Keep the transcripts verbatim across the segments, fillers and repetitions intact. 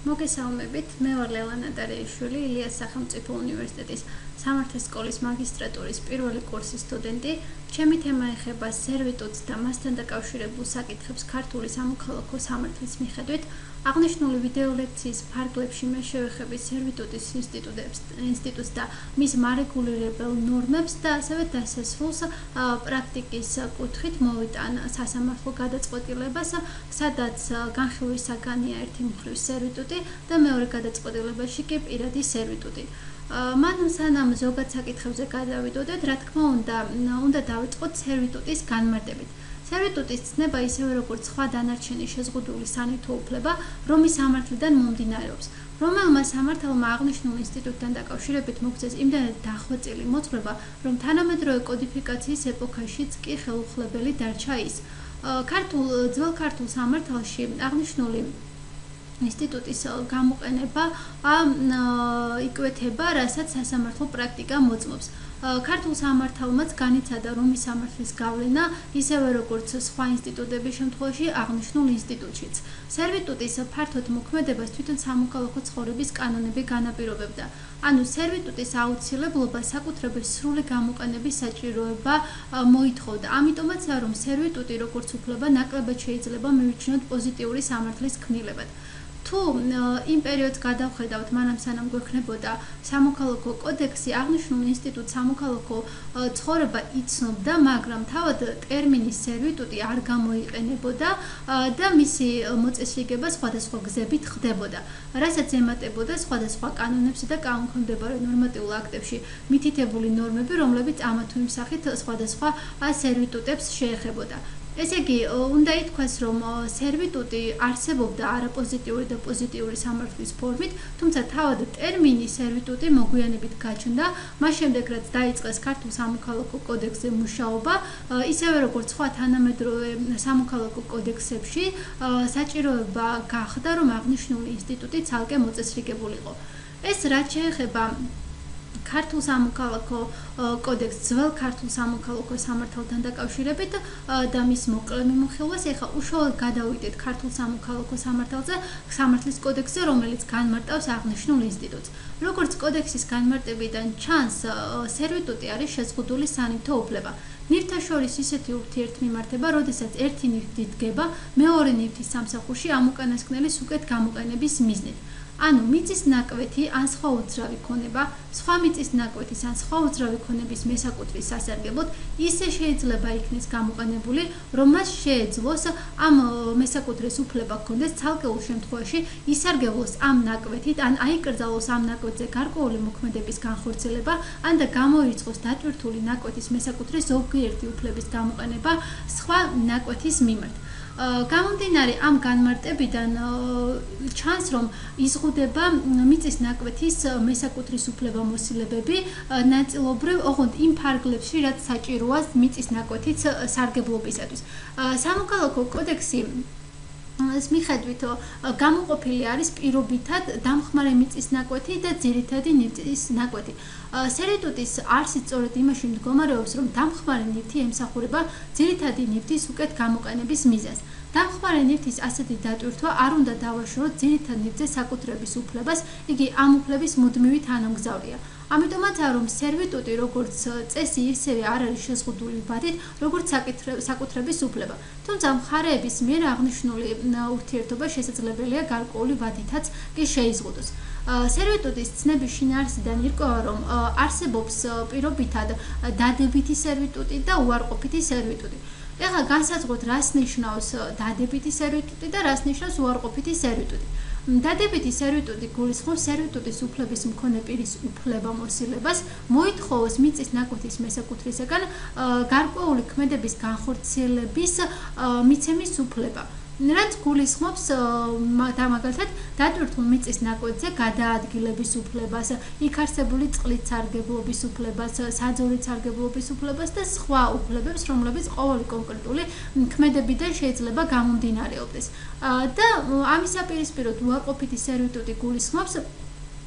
მოგესალმებით, მე ვარ ლევანა დარეიშვილი, ილიას სახელმწიფო უნივერსიტეტის სამართლის სკოლის მაგისტრატურის პირველი კურსის სტუდენტი. ჩემი თემა ეხება სერვიტუტს და მასთან დაკავშირებულ საკითხებს ქართული სამოქალაქო სამართლის მიხედვით. აღნიშნული ვიდეო ლექციის ფარგლებში მე შევეხები სერვიტუტის ინსტიტუტს და მის მარეგულირებელ ნორმებს და ასევე დასასრულს პრაქტიკის კუთხით მოვიტან სასამართლო გადაწყვეტილებას, სადაც განხილვის საგანია ერთი მხრივ სერვიტუტი და მეორე გადაწყვეტილებაში კი პირადი სერვიტუტი. მან სანამ ზოგად საკითხებზე გადავიდოდეთ, რა თქმა უნდა, უნდა დავიწყოთ სერვიტუტის განმარტებით. სერვიტუტის ცნება ისევე როგორც სხვა დანარჩენი შეზღუდული სანირთო უფლება, რომის სამართლიდან მომდინარეობს. რომელმა სამართალმა აღნიშნულ ინსტიტუტთან დაკავშირებით მოგცეს იმდენად დახვეწილი მოძღვრება, რომ თანამედროვე კოდიფიკაციის ეპოქაშიც კი ხელუხლებელი დარჩა ის. ქართულ ძველ ქართულ სამართალში აღნიშნული ინსტიტუტის გამოყენება იკვეთება, რასაც სასამართლო პრაქტიკა მოწმობს. ქართულ სამართალმაც განიცადა რომის სამართლის გავლენა, ისევე როგორც სხვა ინსტიტუტების შემთხვევაში აღნიშნულ ინსტიტუტშიც. სერვიტუტის ფართოდ მოქმედებას თვითონ სამოქალაქო ცხოვრების კანონები განაპირობებდა. ანუ სერვიტუტის აუცილებლობა საკუთრების სრული გამოყენების საჭიროება მოითხოვდა. ამიტომაც რომ სერვიტუტი როგორც უფლება ნაკლებად შეიძლება მივიჩნიოთ პოზიტიური სამართლის ქმნილებად. თუ იმ პერიოდს გადავხედავთ, მანამ სანამ გვექნებოდა სამოქალაქო კოდექსი, აღნიშნულ ინსტიტუტს სამოქალაქო ცხოვრება იცნობდა, მაგრამ თავად ტერმინი სერვიტუტი არ გამოიყენებოდა და მისი მოწესრიგება სხვადასხვა გზებით ხდებოდა, რასაც ემატებოდა სხვადასხვა კანონებსა და კანონქვემდებარე ნორმატიულ აქტებში მითითებული ნორმები, რომლებიც ამა თუ იმ სახით სხვადასხვა სერვიტუტებს შეეხებოდა. ესე იგი, უნდა ითქვას, რომ სერვიტუტი არსებობდა არაპოზიტიური და პოზიტიური სამართლის ფორმით, თუმცა თავად ტერმინი სერვიტუტი მოგვიანებით გაჩნდა, მას შემდეგ რაც დაიწყეს ქართულ სამოქალაქო კოდექსზე მუშაობა, ისევე როგორც სხვა თანამედროვე სამოქალაქო კოდექსებში, საჭიროება გახდა, რომ აღნიშნული ინსტიტუტი ცალკე მოწესრიგებულიყო. ეს რაც შეეხება ქართულ სამოქალაქო კოდექსს, ძველ ქართულ სამოქალაქო სამართალთან დაკავშირებით და მის მოკლე მიმოხილვას, ეხლა უშუალოდ გადავიდეთ ქართულ სამოქალაქო სამართალზე, სამართლის კოდექსზე, რომელიც განმარტავს აღნიშნულ ინსტიტუტს. როგორც კოდექსის განმარტებიდან ჩანს, სერვიტუტი არის შეზღუდული სანირთო უფლება. ნივთთა შორის ისეთი ურთიერთმიმართება, როდესაც ერთი ნივთი დგება მეორე ნივთის სამსახურში ამ უკანასკნელის უკეთ გამოყენების მიზნით. ანუ მიწის ნაკვეთი ან სხვა უძრავი ქონება, სხვა მიწის ნაკვეთის ან სხვა უძრავი ქონების მესაკუთრის სასარგებლოდ ისე შეიძლება იქნეს გამოყენებული, რომ მას შეეძლოს ამ მესაკუთრის უფლება ჰქონდეს ცალკეულ შემთხვევაში ისარგებლოს ამ ნაკვეთით, ან აიკრძალოს ამ ნაკვეთზე გარკვეული მოქმედების განხორციელება, ან და გამოირიცხოს დატვირთული ნაკვეთის მესაკუთრის ზოგიერთი უფლების გამოყენება სხვა ნაკვეთის მიმართ. გამომდინარე ამ განმარტებიდან ჩანს, რომ იზღუდება მიწის ნაკვეთის მესაკუთრის უფლებამოსილებები ნაწილობრივ ოღონდ იმ ფარგლებში, რაც საჭიროა მიწის ნაკვეთის სარგებლობისათვის. სამოქალაქო კოდექსი ეს მიხედვით გამოყოფილი არის პირობითად დამხმარე მიწის ნაკვეთი და ძირითადი ნივთის ნაკვეთი. სერვიტუტის არსი სწორედ იმაში მდგომარეობს, რომ დამხმარე ნივთი ემსახურება ძირითადი ნივთის უკეთ გამოყენების მიზანს. დამხმარე ნივთის ასეთი დატვირთვა არ უნდა დავაშოროთ ძირითად ნივთზე საკუთრების უფლებას, იგი ამ უფლების მუდმივი თანამგზავრია. ამიტომაც რომ სერვიტუტი როგორც წესი ისევე არ არის შეზღუდული ვადით, როგორც საკუთრების უფლება. თუმცა მხარეების მიერ აღნიშნული ურთიერთობა შესაძლებელია გარკვეული ვადითაც კი შეიზღუდოს. სერვიტუტის ცნების შინაარსიდან ირკვევა, რომ არსებობს პირობითად დადებითი სერვიტუტი და უარყოფითი სერვიტუტი. ეხლა განსაზღვროთ, რას ნიშნავს დადებითი სერვიტუტი და რას ნიშნავს უარყოფითი სერვიტუტი. დადებითი სერვიტუტი გულისხმობს სერვიტუტის უფლების მქონე პირის უფლებამოსილებას, მოითხოვოს მიწის ნაკვეთის მესაკუთრისაგან გარკვეული ქმედების განხორციელების მიცემის უფლება. რაც გულისხმობს მაგალითად დატვირთულ მიწის ნაკვეთზე გადაადგილების უფლებას, იქ არსებული წყლის სარგებლობის უფლებას, საძოვრის სარგებლობის უფლებას და სხვა უფლებებს, რომლებიც ყოველი კონკრეტული ქმედებიდან შეიძლება გამომდინარეობდეს. და ამის საპირისპიროდ უარყოფითი სერვიტუტი გულისხმობს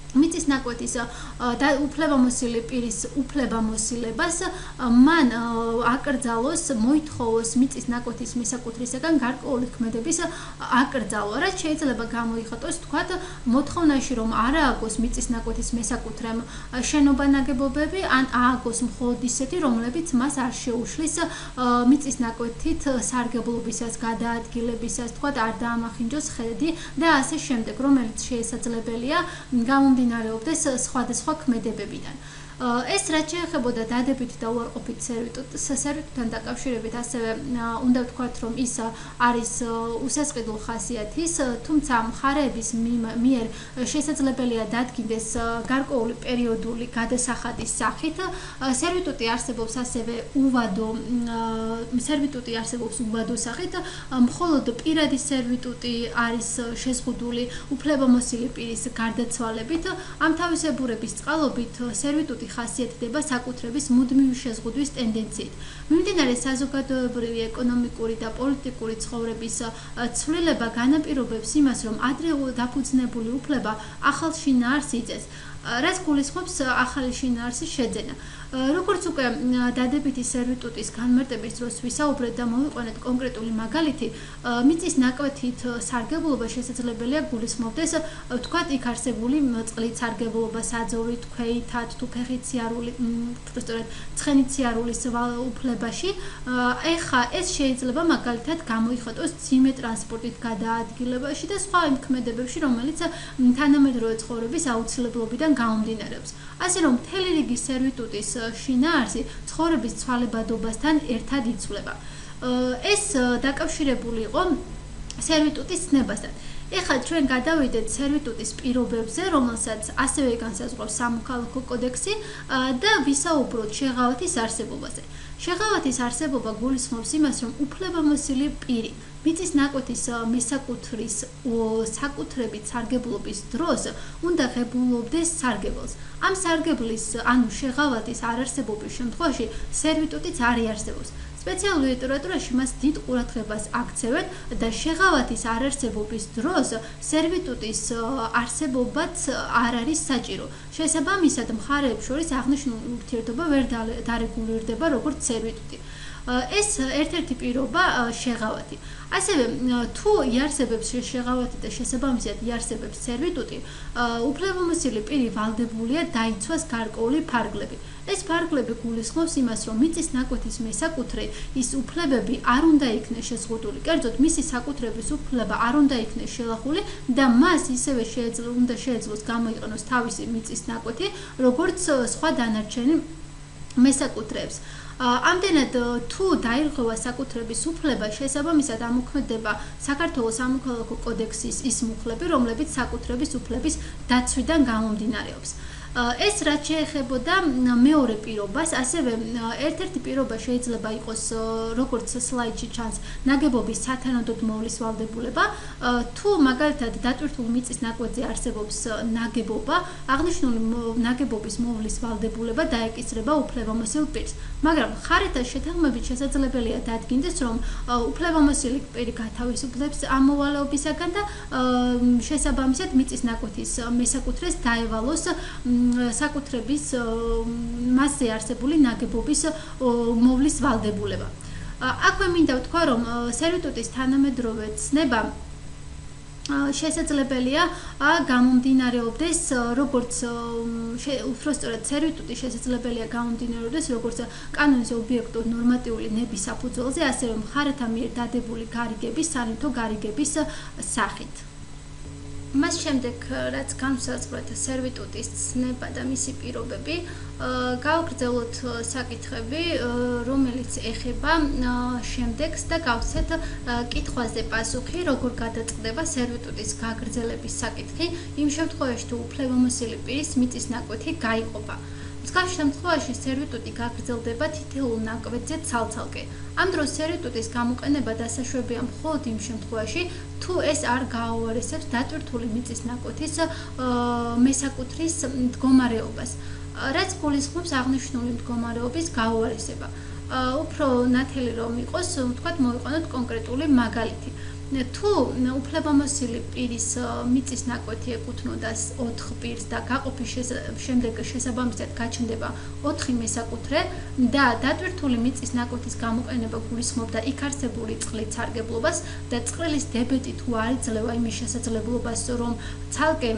მიწის ნაკვეთის და უფლებამოსილი პირის უფლებამოსილებას მან აკრძალოს, მოითხოვოს მიწის ნაკვეთის მესაკუთრისაგან გარკვეული ქმედების აკრძალვა, რაც შეიძლება გამოიხატოს, თქვათ, მოთხოვნაში, რომ არ ააგოს მიწის ნაკვეთის მესაკუთრემ შენობა ნაგებობები, ან ააგოს მხოლოდ ისეთი, რომლებიც მას არ შეუშლის მიწის ნაკვეთით სარგებლობისას, გადაადგილებისას, თქვათ, არ დაამახინჯოს ხედი და ასე შემდეგ, რომელიც შესაძლებელია გამომდინარეობდეს სხვადასხვა ქმედებებიდან. ეს რაც შეეხებოდა დადებითი და უარყოფით სერვიტუტს, სერვიტუტთან დაკავშირებით ასევე უნდა ვთქვათ, რომ ის არის უსასყიდლო ხასიათის, თუმცა მხარეების მიერ შესაძლებელია დადგინდეს გარკვეული პერიოდული გადასახადის სახით. სერვიტუტი არსებობს ასევე უვადო სერვიტუტი არსებობს უვადო სახით, მხოლოდ პირადი სერვიტუტი არის შეზღუდული უფლებამოსილი პირის გარდაცვალებით. ამ თავისებურების წყალობით სერვიტუტი ხასიათდება საკუთრების მუდმივი შეზღუდვის ტენდენციით. მიმდინარე საზოგადოებრივი, ეკონომიკური და პოლიტიკური ცხოვრების ცვლილება განაპირობებს იმას, რომ ადრეულ დაფუძნებული უფლება ახალ შინაარსს იწეს, რაც გულისხმობს ახალი შინაარსის შეძენა. როგორც უკვე დადებითი სერვიტუტის განმარტების დროს ვისაუბრეთ და მოვიყვანეთ კონკრეტული მაგალითი, მიწის ნაკვეთით სარგებლობა შესაძლებელია გულისხმობდეს, ვთქვათ, იქ არსებული წყლით სარგებლობა, საძოვრი, თქვეითად, თუ ფეხით სიარული, უბრალოდ ცხენით სიარულის უფლებაში. ეხა ეს შეიძლება მაგალითად გამოიხატოს მძიმე ტრანსპორტით გადაადგილებაში და სხვა იმ ქმედებებში, რომელიც თანამედროვე ცხოვრების აუცილებლობიდან გამომდინარეობს. ასე რომ მთელი რიგი სერვიტუტის შინაარსი ცხოვრების ცვალებადობასთან ერთად იცვლება. ეს დაკავშირებული იყო სერვიტუტის ცნებასთან. ეხლა ჩვენ გადავიდეთ სერვიტუტის პირობებზე, რომელსაც ასევე განსაზღვრავს სამოქალაქო კოდექსი და ვისაუბროთ შეღავათის არსებობაზე. შეღავათის არსებობა გულისხმობს იმას, რომ უფლებამოსილი პირი მიწის ნაკვეთის მესაკუთრის საკუთრებით სარგებლობის დროს უნდა ღებულობდეს სარგებელს. ამ სარგებლის, ანუ შეღავათის არარსებობის შემთხვევაში სერვიტუტიც არ იარსებობს. სპეციალურ ლიტერატურაში მას დიდ ყურადღებას აქცევენ და შეღავათის არარსებობის დროს სერვიტუტის არსებობაც არ არის საჭირო. შესაბამისად, მხარეებს შორის აღნიშნული ურთიერთობა ვერ დარეგულირდება როგორც სერვიტუტი. ეს ერთ-ერთი პირობა შეღავათი. ასევე თუ იარსებებს შეღავათი და შესაბამისად იარსებებს სერვიტუტი, უფლებამოსილი პირი ვალდებულია დაიცვას გარკვეული ფარგლები. ეს ფარგლები გულისხმობს იმას, რომ მიწის ნაკვეთის მესაკუთრე ის უფლებები არ უნდა იქნეს შეზღუდული, კერძოდ მისი საკუთრების უფლება არ უნდა იქნეს შელახული და მას ისევე შეეძლო უნდა შეეძლოს გამოიყენოს თავისი მიწის ნაკვეთი, როგორც სხვა დანარჩენი მესაკუთრეებს. ამდენად თუ დაირღვევა საკუთრების უფლება, შესაბამისად ამოქმედება საქართველოს სამოქალაქო კოდექსის ის მუხლები, რომლებიც საკუთრების უფლების დაცვიდან გამომდინარეობს. ეს რაც შეეხებოდა მეორე პირობას, ასევე ერთ-ერთი პირობა შეიძლება იყოს, როგორც სლაიდში ჩანს, ნაგებობის სათანადოდ მოვლის ვალდებულება. თუ მაგალითად დატვირთულ მიწის ნაკვეთზე არსებობს ნაგებობა, აღნიშნული ნაგებობის მოვლის ვალდებულება დაეკისრება უფლებამოსილ პირს. მაგრამ მხარეთა შეთანხმებით შესაძლებელია დადგინდეს, რომ უფლებამოსილი პირი გათავისუფლებს ამ მოვალეობისაგან და შესაბამისად მიწის ნაკვეთის მესაკუთრეს დაევალოს საკუთრების მასზე არსებული ნაგებობის მოვლის ვალდებულება. აქვე მინდა ვთქვა, რომ სერვიტუტის თანამედროვე ცნება შესაძლებელია გამომდინარეობდეს, როგორც უпростоრად სერვიტუტი შესაძლებელია გამომდინარეობდეს, როგორც კანონის ობიექტურ ნორმატიული ნების საფუძველზე, ასევე მხარეთა მიერ დადებული გარიგების, სანიტო გარიგების სახით. მას შემდეგ, რაც განვსაზღვრეთ სერვიტუტის ცნება და მისი პირობები, გავაგრძელოთ საკითხები, რომელიც ეხება შემდეგს და გავცეთ კითხვაზე პასუხი, როგორ გადაწყდება სერვიტუტის გაგრძელების საკითხი, იმ შემთხვევაში, თუ უფლებამოსილი პირის მიწის ნაკვეთი გაიყოფა. მსგავს შემთხვევაში სერვიტუტი გაგრძელდება თითოეულ ნაკვეთზე ცალ-ცალკე. ამ დროს სერვიტუტის გამოყენება დასაშვებია მხოლოდ იმ შემთხვევაში, თუ ეს არ გააუარესებს დატვირთული მიწის ნაკვეთის მესაკუთრის მდგომარეობას, რაც გულისხმობს აღნიშნული მდგომარეობის გააუარესება. უფრო ნათელი რომ იყოს, ვთქვათ, მოვიყვანოთ კონკრეტული მაგალითი. თუ უფლებამოსილი პირის მიწის ნაკვეთი ეკუთვნოდა ოთხ პირს და გაყოფის შემდეგ შესაბამისად გაჩნდება ოთხი მესაკუთრე და დატვირთული მიწის ნაკვეთის გამოყენება გულისხმობდა იქ არსებული წყლის სარგებლობას და წყლის დებეტი თუ არ იძლევა იმის შესაძლებლობას რომ ცალკე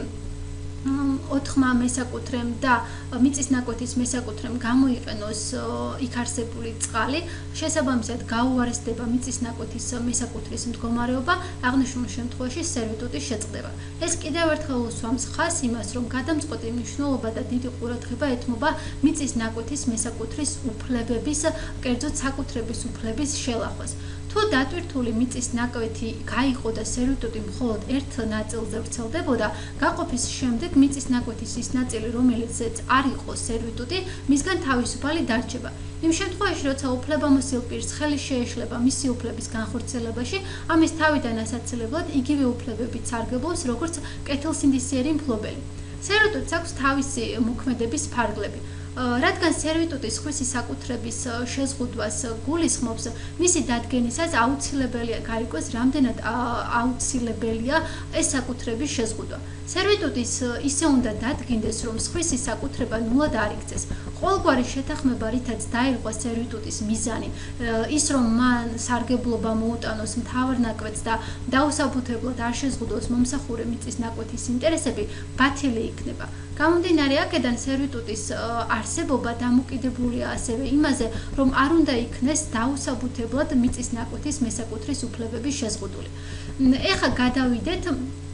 ოთხმა მესაკუთრემ და მიწის ნაკვეთის მესაკუთრემ გამოიყენოს იქ არსებული წყალი, შესაბამისად გაუარესდება მიწის ნაკვეთის მესაკუთრის მდგომარეობა, აღნიშნულ შემთხვევაში სერვიტუტი შეწყდება. ეს კიდევ ერთხელ უსვამს ხაზს იმას, რომ გადამწყვეტი მნიშვნელობა და დიდი ყურადღება ეთმობა მიწის ნაკვეთის მესაკუთრის უფლებების, კერძოდ საკუთრების უფლების შელახვას. თუ დატვირთული მიწის ნაკვეთი გაიყო და სერვიტუტი მხოლოდ ერთ ნაწილზე ვრცელდებოდა, გაყოფის შემდეგ მიწის ნაკვეთის ის ნაწილი, რომელიც არ იყო სერვიტუტი, მისგან თავისუფალი დარჩება. იმ შემთხვევაში, როცა უფლებამოსილ პირს ხელი შეეშლება მისი უფლების განხორციელებაში, ამის თავიდან ასაცილებლად იგივე უფლებებით სარგებლობს, როგორც კეთილსინდისიერი მფლობელი. სერვიტუტს აქვს თავისი მოქმედების ფარგლები. რადგან სერვიტუტი სხვისი საკუთრების შეზღუდვას გულისხმობს, მისი დადგენისას აუცილებელია გარკვეულს, რამდენად აუცილებელია ეს საკუთრების შეზღუდვა. სერვიტუტის ისე უნდა დადგინდეს, რომ სხვისი საკუთრება ნულად არ იქცეს. ყოველგვარი შეთანხმება, რითაც დაირღვა სერვიტუტის მიზანი, ის რომ მან სარგებლობა მოუტანოს მთავარ ნაკვეთს და დაუსაბუთებლად არ შეზღუდოს მომსახურე მიწის ნაკვეთის ინტერესები, ბათილი იქნება. გამომდინარე აქედან სერვიტუტის არსებობა დამოკიდებულია ასევე იმაზე, რომ არ უნდა იქნეს დაუსაბუთებლად მიწის ნაკვეთის მესაკუთრის უფლებების შეზღუდული. ეხლა გადავიდეთ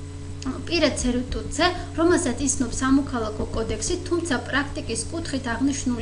პირად სერვიტუტზე, რომელსაც ისნობს სამოქალაქო კოდექსი, თუმცა პრაქტიკის კუთხით აღნიშნული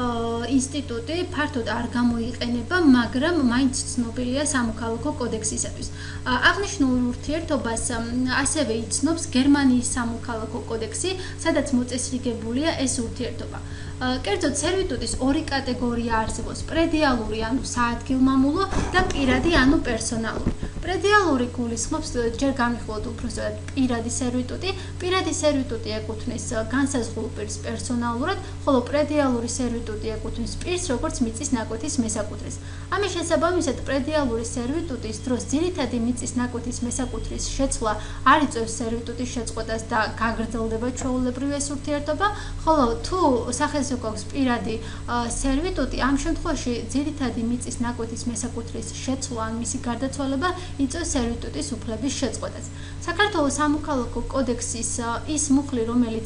ინსტიტუტი ფართოდ არ გამოიყენება, მაგრამ მაინც ცნობილია სამოქალაქო კოდექსისათვის. აღნიშნულ ურთიერთობას ასევე იცნობს გერმანიის სამოქალაქო კოდექსი, სადაც მოწესრიგებულია ეს ურთიერთობა. კერძოდ სერვიტუტის ორი კატეგორია არსებობს: პრედიალური, ანუ საადგილმამულო და პირადი, ანუ პერსონალური. პრედიალური გულისხმობს ჯერ განვიხილოთ უბრალოდ პირადი სერვიტუტი. პირადი სერვიტუტი ეკუთვნის განსაზღვრულ პირს პერსონალურად, ხოლო პრედიალური სერვიტუტი ეკუთვნის პირს, როგორც მიწის ნაკვეთის მესაკუთრეს. ამის შესაბამისად, პრედიალური სერვიტუტის დროს ძირითადი მიწის ნაკვეთის მესაკუთრის შეცვლა არ იწვევს სერვიტუტის შეწყვეტას და გაგრძელდება ჩვეულებრივი ეს ურთიერთობა, ხოლო თუ სახელმწიფო გვაქვს პირადი სერვიტუტი, ამ შემთხვევაში ძირითადი მიწის ნაკვეთის მესაკუთრის შეცვლა ან მისი გარდაცვალება იწვევს სერვიტუტის უფლების შეწყვეტას. საქართველოს სამოქალაქო კოდექსის ის მუხლი, რომელიც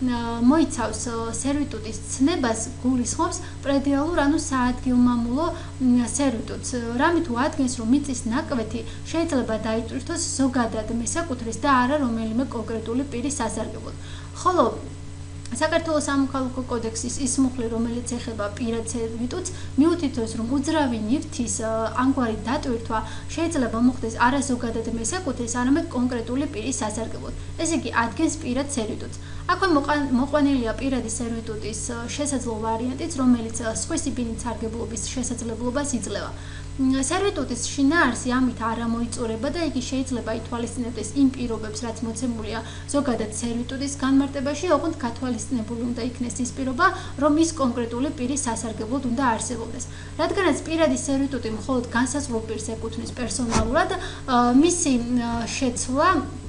მოიცავს სერვიტუტის ცნებას, გულისხმობს პრედიალურ, ანუ საადგილმამულო სერვიტუტს. რამით უადგენს, რომ მიწის ნაკვეთი შეიძლება დაიტვირთოს ზოგადად მესაკუთრის და არა რომელიმე კონკრეტული პირის სასარგებლოდ. ხოლო საქართველოს სამოქალაქო კოდექსის ის მუხლი, რომელიც ეხება პირად სერვიტუტს, მიუთითებს, რომ უძრავი ნივთის ამგვარი დატვირთვა შეიძლება მოხდეს არა ზოგადად მესაკუთრის, არამედ კონკრეტული პირის სასარგებლოდ. ესე იგი, ადგენს პირად სერვიტუტს. აქვე მოყვანილია პირადი სერვიტუტის შესაძლო ვარიანტიც, რომელიც სხვისი პირის სარგებლობის შესაძლებლობას იძლევა. სერვიტუტის შინაარსი ამით არ ამოიწურება და იგი შეიძლება ითვალისწინებდეს იმ პირობებს, რაც მოცემულია ზოგადად სერვიტუტის განმარტებაში, ოღონდ გათვალისწინებული უნდა იქნეს ის პირობა, რომ ის კონკრეტული პირის სასარგებლოდ უნდა არსებობდეს. რადგანაც პირადი სერვიტუტი მხოლოდ განსაზღვრულ პირს ეკუთვნის პერსონალურად, მისი შეცვლა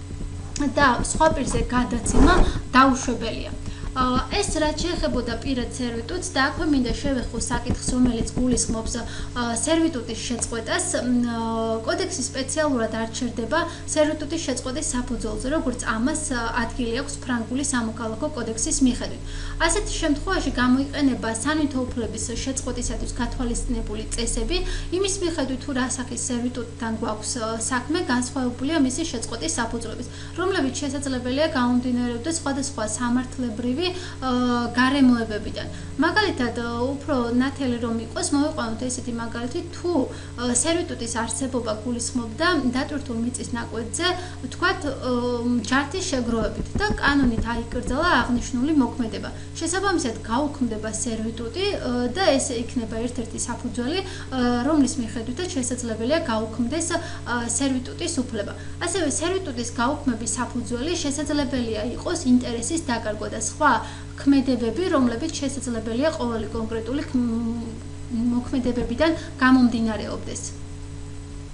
და სხვა პირზე გადაცემა დაუშვებელია. ეს რაც შეეხებოდა პირად სერვიტუტს და აქვე მინდა შევეხო საკითხს, რომელიც გულისხმობს სერვიტუტის შეწყვეტას. კოდექსი სპეციალურად არ ჩერდება სერვიტუტის შეწყვეტის საფუძველზე, როგორც ამას ადგილი აქვს ფრანგული სამოქალაქო კოდექსის მიხედვით. ასეთ შემთხვევაში გამოიყენება სანვითო უფლების შეწყვეტისათვის გათვალისწინებული წესები, იმის მიხედვით თუ რა სახის სერვიტუტთან გვაქვს საქმე, განსხვავებულია მისი შეწყვეტის საფუძვლებით, რომლებიც შესაძლებელია გამომდინარეობდეს სხვადასხვა სამართლებრივი გარემოებებიდან. მაგალითად, უფრო ნათელი რომ იყოს, მოვიყვანოთ ესეთი მაგალითი, თუ სერვიტუტის არსებობა გულისხმობდა დატვირთულ მიწის ნაკვეთზე, ვთქვათ, ჯართის შეგროვებით და კანონით აიკრძალა აღნიშნული მოქმედება. შესაბამისად, გაუქმდება სერვიტუტი და ეს იქნება ერთ-ერთი საფუძველი, რომლის მიხედვითაც შესაძლებელია გაუქმდეს სერვიტუტის უფლება. ასევე სერვიტუტის გაუქმების საფუძველი შესაძლებელია იყოს ინტერესის დაკარგვა და სხვა ქმედებები, რომლებიც შესაძლებელია ყოველი კონკრეტული მოქმედებებიდან გამომდინარეობდეს.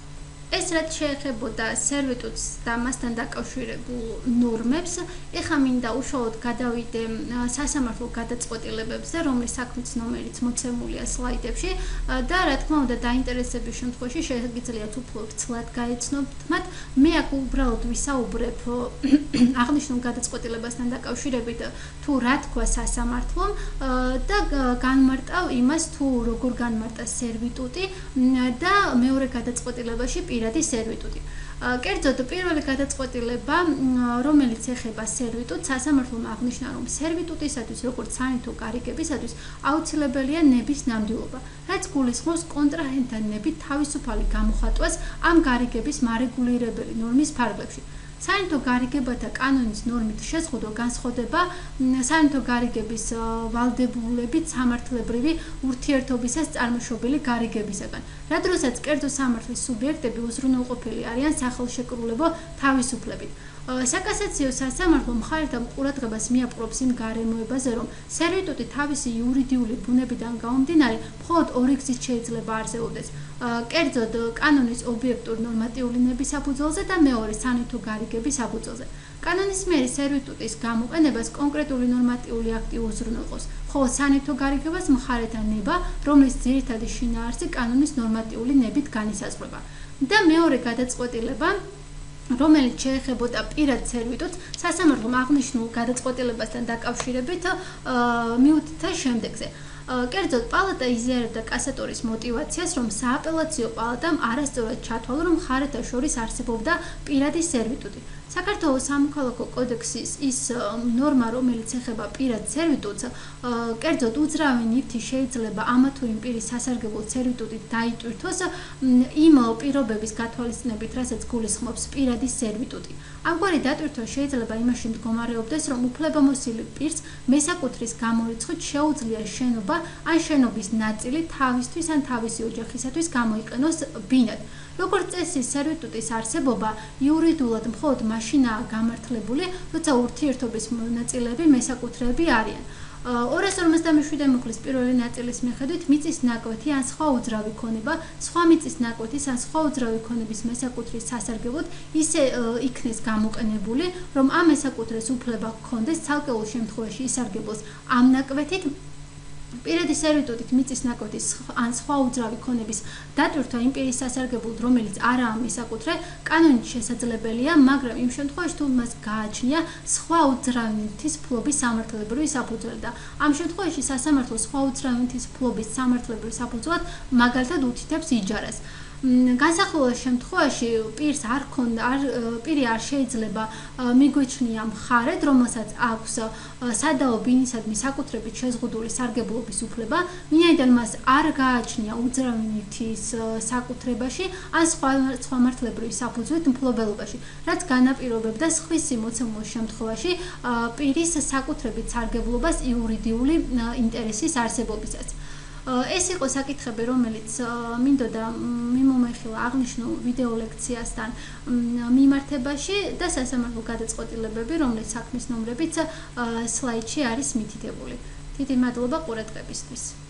ეს რაც შეეხებოდა სერვიტუტს და მასთან დაკავშირებულ ნორმებს, ეხლა მინდა უშუალოდ გადავიდე სასამართლო გადაწყვეტილებებზე, რომლის საქმის ნომერიც მოცემულია სლაიდებში და რა თქმა უნდა დაინტერესების შემთხვევაში შეგიძლიათ უფრო ვრცლად გაიცნობთ მათ. მე აქ უბრალოდ ვისაუბრებ აღნიშნულ გადაწყვეტილებასთან დაკავშირებით თუ რა თქვა სასამართლომ და განმარტავ იმას თუ როგორ განმარტა სერვიტუტი და მეორე გადაწყვეტილებაში პირადი სერვიტუტი. კერძოდ პირველი გადაწყვეტილება, რომელიც ეხება სერვიტუტს, სასამართლომ აღნიშნა, რომ სერვიტუტისათვის, როგორც სანიტო გარიგებისათვის, აუცილებელია ნების ნამდვილობა, რაც გულისხმობს კონტრაჰენტთან ნებით თავისუფალი გამოხატვას ამ გარიგების მარეგულირებელი ნორმის ფარგლებში. სანიტო გარიგებათა კანონის ნორმით შეზღუდვა განსხვავდება სანიტო გარიგების ვალდებულებით სამართლებრივი ურთიერთობისას წარმოშობილი გარიგებისაგან. რა დროსაც კერძო სამართლის სუბიექტები უზრუნველყოფილი არიან სახელშეკრულებო თავისუფლებით. საკასაციო სასამართლო მხარეთა ყურადღებას მიაპყრობს იმ გარემოებაზე, რომ სერვიტუტი თავისი იურიდიული ბუნებიდან გამომდინარე მხოლოდ ორი გზით შეიძლება არსებობდეს. კერძოდ კანონის ობიექტურ ნორმატიული ნების საფუძველზე და მეორე სანიტო გარიგების საფუძველზე. კანონისმიერი სერვიტუტის გამოყენებას კონკრეტული ნორმატიული აქტი უზრუნველყოფს, ხოლო სანიტო გარიგებას მხარეთა ნება, რომლის ძირითადი შინაარსი კანონის ნორმატიული ნებით განისაზღვრება. და მეორე გადაწყვეტილება, რომელიც შეეხებოდა პირად სერვიტუტს, სასამართლომ აღნიშნულ გადაწყვეტილებასთან დაკავშირებით მიუთითა შემდეგზე. კერძოდ პალატა იზიარებდა კასატორის მოტივაციას, რომ სააპელაციო პალატამ არასწორად ჩათვალა, რომ მხარეთა შორის არსებობდა პირადი სერვიტუტი. საქართველოს სამოქალაქო კოდექსის ის ნორმა, რომელიც ეხება პირად სერვიტუტს, კერძოდ უძრავი ნივთი შეიძლება ამა თუ იმ პირის სასარგებლოდ სერვიტუტით დაიტვირთოს იმ პირობების გათვალისწინებით, რასაც გულისხმობს პირადი სერვიტუტი. ამგვარი დატვირთვა შეიძლება იმაში მდგომარეობდეს, რომ უფლებამოსილი პირს მესაკუთრის გამორიცხვით შეუძლია შენობა ან შენობის ნაწილი თავისთვის ან თავისი ოჯახისათვის გამოიყენოს ბინად. როგორც წესი, სერვიტუტის არსებობა იურიდულად მხოლოდ მაშინაა გამართლებული, როცა ურთიერთობის მონაწილეები მესაკუთრეები არიან. ორას ორმოცდამეშვიდე მუხლის პირველი ნაწილის მიხედვით მიწის ნაკვეთი ან სხვა უძრავი ქონება, სხვა მიწის ნაკვეთის ან სხვა უძრავი ქონების მესაკუთრის სასარგებლოდ ისე იქნეს გამოყენებული, რომ ამ მესაკუთრეს უფლება ჰქონდეს ცალკეულ შემთხვევაში ისარგებლოს ამ ნაკვეთით. პირადი სერვიტუტით მიწის ნაკვეთის ან სხვა უძრავი ქონების დატვირთვა იმ პირის სასარგებლოდ, რომელიც არაა მესაკუთრე, კანონით შესაძლებელია, მაგრამ იმ შემთხვევაში, თუ მას გააჩნია სხვა უძრავი ნივთის ფლობის სამართლებრივი საფუძველი და ამ შემთხვევაში სასამართლო სხვა უძრავი ნივთის ფლობის სამართლებრივ საფუძვლად მაგალითად უთითებს იჯარას. განსახილველ შემთხვევაში პირს არ ქონდა არ პირი არ შეიძლება მიგვეჩნია მხარედ, რომელსაც აქვს სადაო ბინისადმი საკუთრებით შეზღუდული სარგებლობის უფლება, ვინაიდან მას არ გააჩნია უძრავი ნივთის საკუთრებაში ან სხვა სამართლებრივი საფუძვლით მფლობელობაში, რაც განაპირობებდა სხვის მოცემულ შემთხვევაში პირის საკუთრებით სარგებლობას იურიდიული ინტერესის არსებობისას. ეს იყო საკითხები, რომელიც მინდოდა მიმომეხილა აღნიშნულ ვიდეო ლექციასთან მიმართებაში და სასამართლო გადაწყვეტილებები, რომლის საქმის ნომრებიც სლაიდში არის მითითებული. დიდი მადლობა ყურადღებისთვის.